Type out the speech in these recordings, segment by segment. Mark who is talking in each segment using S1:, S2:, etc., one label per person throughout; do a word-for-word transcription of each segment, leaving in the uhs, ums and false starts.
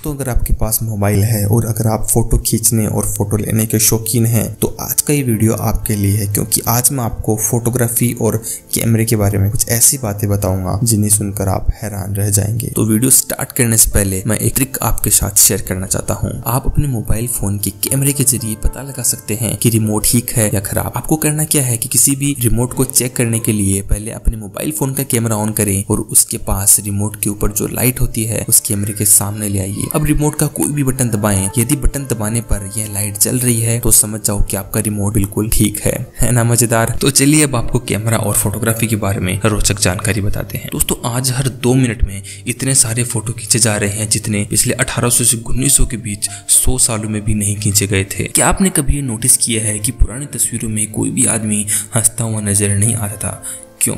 S1: दोस्तों अगर आपके पास मोबाइल है और अगर आप फोटो खींचने और फोटो लेने के शौकीन हैं तो आज का ये वीडियो आपके लिए है, क्योंकि आज मैं आपको फोटोग्राफी और कैमरे के बारे में कुछ ऐसी बातें बताऊंगा जिन्हें सुनकर आप हैरान रह जाएंगे। तो वीडियो स्टार्ट करने से पहले मैं एक ट्रिक आपके साथ शेयर करना चाहता हूँ। आप अपने मोबाइल फोन के कैमरे के जरिए पता लगा सकते हैं कि रिमोट ठीक है या खराब। आपको करना क्या है कि किसी भी रिमोट को चेक करने के लिए पहले अपने मोबाइल फोन का कैमरा ऑन करें और उसके पास रिमोट के ऊपर जो लाइट होती है उस कैमरे के सामने ले आइए। अब रिमोट का कोई भी बटन दबाएं, यदि बटन दबाने पर यह लाइट जल रही है तो समझ जाओ कि आपका रिमोट बिल्कुल ठीक है है ना मजेदार। तो चलिए अब आपको कैमरा और फोटोग्राफी के बारे में रोचक जानकारी बताते हैं। दोस्तों आज हर दो मिनट में इतने सारे फोटो खींचे जा रहे हैं जितने पिछले अठारह सौ से उन्नीस सौ के बीच सौ सालों में भी नहीं खींचे गए थे। क्या आपने कभी ये नोटिस किया है कि पुरानी तस्वीरों में कोई भी आदमी हंसता हुआ नजर नहीं आ रहा था? क्यों?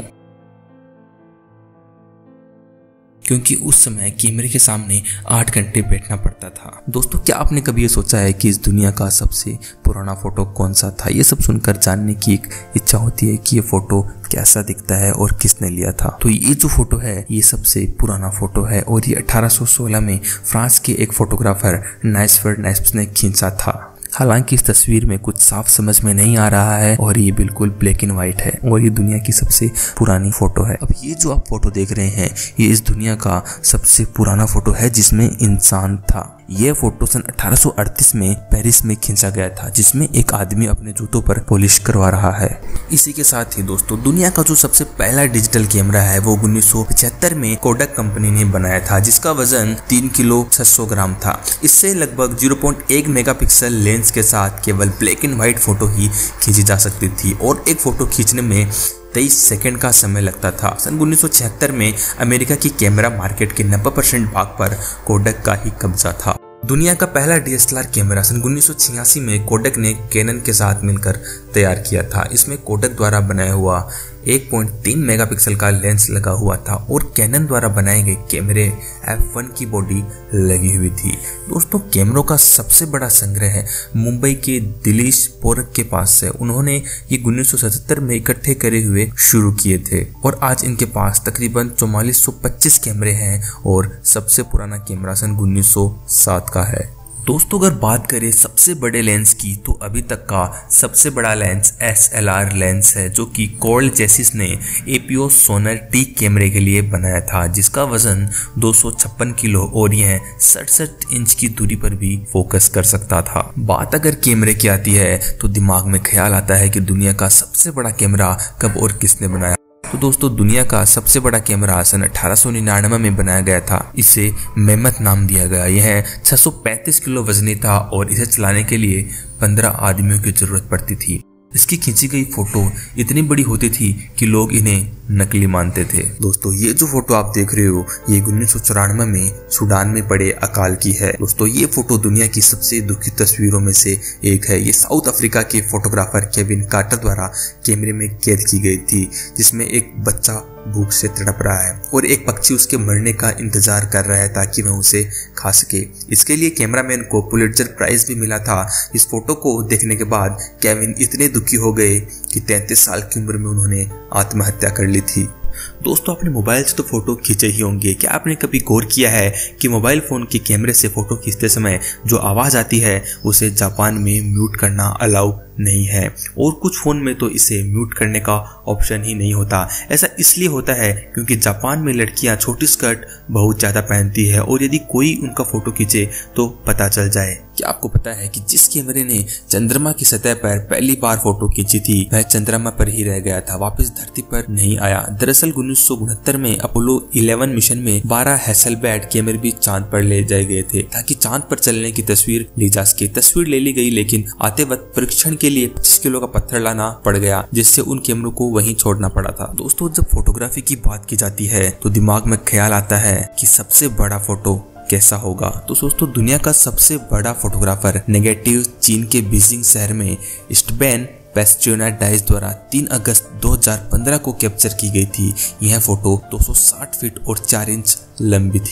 S1: क्योंकि उस समय कैमरे के सामने आठ घंटे बैठना पड़ता था। दोस्तों क्या आपने कभी ये सोचा है कि इस दुनिया का सबसे पुराना फोटो कौन सा था? ये सब सुनकर जानने की एक इच्छा होती है कि ये फोटो कैसा दिखता है और किसने लिया था। तो ये जो फोटो है ये सबसे पुराना फोटो है और ये अठारह सौ सोलह में फ्रांस के एक फोटोग्राफर नाइस्फर्ड नाइस्प ने खींचा था। हालांकि इस तस्वीर में कुछ साफ समझ में नहीं आ रहा है और ये बिल्कुल ब्लैक एंड व्हाइट है और ये दुनिया की सबसे पुरानी फोटो है। अब ये जो आप फोटो देख रहे हैं ये इस दुनिया का सबसे पुराना फोटो है जिसमें इंसान था। यह फोटो सन अठारह सौ अड़तीस में पेरिस में खींचा गया था, जिसमें एक आदमी अपने जूतों पर पॉलिश करवा रहा है। इसी के साथ ही दोस्तों दुनिया का जो सबसे पहला डिजिटल कैमरा है वो उन्नीस सौ पचहत्तर में कोडक कंपनी ने बनाया था, जिसका वजन तीन किलो छह सौ ग्राम था। इससे लगभग ज़ीरो पॉइंट एक मेगापिक्सल लेंस के साथ केवल ब्लैक एंड व्हाइट फोटो ही खींची जा सकती थी और एक फोटो खींचने में तेईस सेकंड का समय लगता था। सन उन्नीस सौ छिहत्तर में अमेरिका की कैमरा मार्केट के नब्बे परसेंट भाग पर कोडक का ही कब्जा था। दुनिया का पहला डीएसएलआर कैमरा सन उन्नीस सौ छियासी में कोडक ने कैनन के साथ मिलकर तैयार किया था। इसमें कोडक द्वारा बनाया हुआ एक पॉइंट तीन मेगापिक्सल का लेंस लगा हुआ था और कैनन द्वारा बनाए गए कैमरे एफ वन की बॉडी लगी हुई थी। दोस्तों कैमरों का सबसे बड़ा संग्रह है मुंबई के दिलीश पोरक के पास से। उन्होंने ये उन्नीस सौ सतहत्तर में इकट्ठे करे हुए शुरू किए थे और आज इनके पास तकरीबन चौवालीस सौ पच्चीस कैमरे हैं और सबसे पुराना कैमरा सन उन्नीस सौ सात का है। दोस्तों अगर बात करें सबसे बड़े लेंस की तो अभी तक का सबसे बड़ा lens S L R lens है, जो कि कार्ल जेसिस ने एपीओ सोनर टी कैमरे के लिए बनाया था, जिसका वजन दो सौ छप्पन किलो और यह सड़सठ इंच की दूरी पर भी फोकस कर सकता था। बात अगर कैमरे की आती है तो दिमाग में ख्याल आता है कि दुनिया का सबसे बड़ा कैमरा कब और किसने बनाया। तो दोस्तों दुनिया का सबसे बड़ा कैमरा सन अठारह सौ निन्यानवे में बनाया गया था। इसे मेमथ नाम दिया गया। यह छह सौ पैंतीस किलो वजनी था और इसे चलाने के लिए पंद्रह आदमियों की जरूरत पड़ती थी। इसकी खींची गई फोटो इतनी बड़ी होती थी कि लोग इन्हें नकली मानते थे। दोस्तों ये जो फोटो आप देख रहे हो ये उन्नीस सौ चौरानवे में सूडान में पड़े अकाल की है। दोस्तों ये फोटो दुनिया की सबसे दुखी तस्वीरों में से एक है। ये साउथ अफ्रीका के फोटोग्राफर केविन कार्टर द्वारा कैमरे में कैद की गई थी, जिसमें एक बच्चा भूख से तड़प रहा है और एक पक्षी उसके मरने का इंतजार कर रहा है ताकि वह उसे खा सके। इसके लिए कैमरामैन को पुलिट्जर प्राइज भी मिला था। इस फोटो को देखने के बाद केविन इतने दुखी हो गए कि तैंतीस साल की उम्र में उन्होंने आत्महत्या कर ली थी। दोस्तों अपने मोबाइल से तो फोटो खींचे ही होंगे। क्या आपने कभी गौर किया है कि मोबाइल फोन के कैमरे से फोटो खींचते समय जो आवाज आती है उसे जापान में म्यूट करना अलाउ नहीं है और कुछ फोन में तो इसे म्यूट करने का ऑप्शन ही नहीं होता। ऐसा इसलिए होता है क्योंकि जापान में लड़कियां छोटी स्कर्ट बहुत ज्यादा पहनती है और यदि कोई उनका फोटो खींचे तो पता चल जाए। क्या आपको पता है कि जिस कैमरे ने चंद्रमा की सतह पर पहली बार फोटो खींची थी वह चंद्रमा पर ही रह गया था, वापस धरती पर नहीं आया। दरअसल उन्नीस सौ उनहत्तर में अपोलो ग्यारह मिशन में बारह हैसलब्लैड कैमरे भी चांद पर ले जाए गए थे ताकि चांद पर चलने की तस्वीर ली जा सके। तस्वीर ले ली गई लेकिन आते वक्त परीक्षण के लिए पच्चीस किलो का पत्थर लाना पड़ गया, जिससे उन कैमरों को वहीं छोड़ना पड़ा था। दोस्तों जब फोटोग्राफी की बात की जाती है तो दिमाग में ख्याल आता है कि सबसे बड़ा फोटो कैसा होगा। तो दोस्तों दुनिया का सबसे बड़ा फोटोग्राफर नेगेटिव चीन के बीजिंग शहर में स्टेफन पेस्ट्रोना डाइस द्वारा तीन अगस्त दो हज़ार पंद्रह को कैप्चर की गई थी। यह फोटो दो सौ साठ फीट और चार इंच लंबी थी।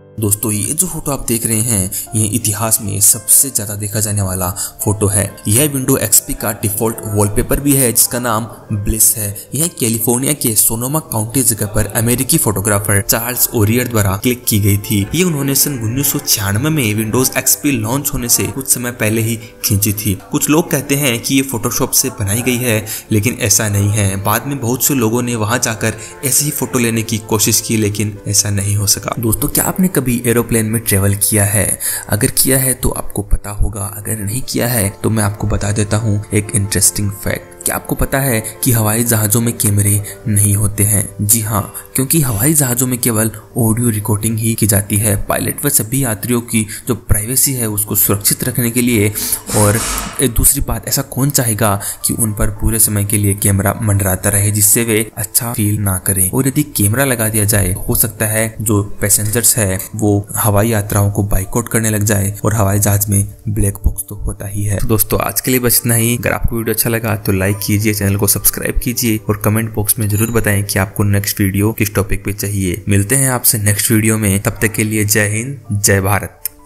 S1: दोस्तों ये जो फोटो आप देख रहे हैं ये इतिहास में सबसे ज्यादा देखा जाने वाला फोटो है। यह विंडो एक्सपी का डिफॉल्ट वॉलपेपर भी है जिसका नाम ब्लिस है। यह कैलिफोर्निया के सोनोमा काउंटी जगह पर अमेरिकी फोटोग्राफर चार्ल्स ओरियर द्वारा क्लिक की गई थी। ये उन्होंने सन उन्नीस सौ छियानवे में विंडोज एक्सपी लॉन्च होने से कुछ समय पहले ही खींची थी। कुछ लोग कहते हैं कि ये फोटोशॉप से बनाई गई है, लेकिन ऐसा नहीं है। बाद में बहुत से लोगों ने वहां जाकर ऐसी ही फोटो लेने की कोशिश की, लेकिन ऐसा नहीं हो सका। दोस्तों क्या आपने कभी एरोप्लेन में ट्रेवल किया है? अगर किया है तो आपको पता होगा, अगर नहीं किया है तो मैं आपको बता देता हूँ एक इंटरेस्टिंग फैक्ट। क्या आपको पता है कि हवाई जहाजों में कैमरे नहीं होते हैं? जी हाँ, क्योंकि हवाई जहाजों में केवल ऑडियो रिकॉर्डिंग ही की जाती है। पायलट व सभी यात्रियों की जो प्राइवेसी है उसको सुरक्षित रखने के लिए। और एक दूसरी बात, ऐसा कौन चाहेगा कि उन पर पूरे समय के लिए कैमरा मंडराता रहे जिससे वे अच्छा फील ना करें। और यदि कैमरा लगा दिया जाए हो सकता है जो पैसेंजर्स है वो हवाई यात्राओं को बाइकआउट करने लग जाए, और हवाई जहाज में ब्लैक बॉक्स तो होता ही है। दोस्तों आज के लिए बस इतना ही। अगर आपको वीडियो अच्छा लगा तो लाइक कीजिए, चैनल को सब्सक्राइब कीजिए और कमेंट बॉक्स में जरूर बताएं कि आपको नेक्स्ट वीडियो किस टॉपिक पे चाहिए। मिलते हैं आपसे नेक्स्ट वीडियो में, तब तक के लिए जय हिंद, जय भारत।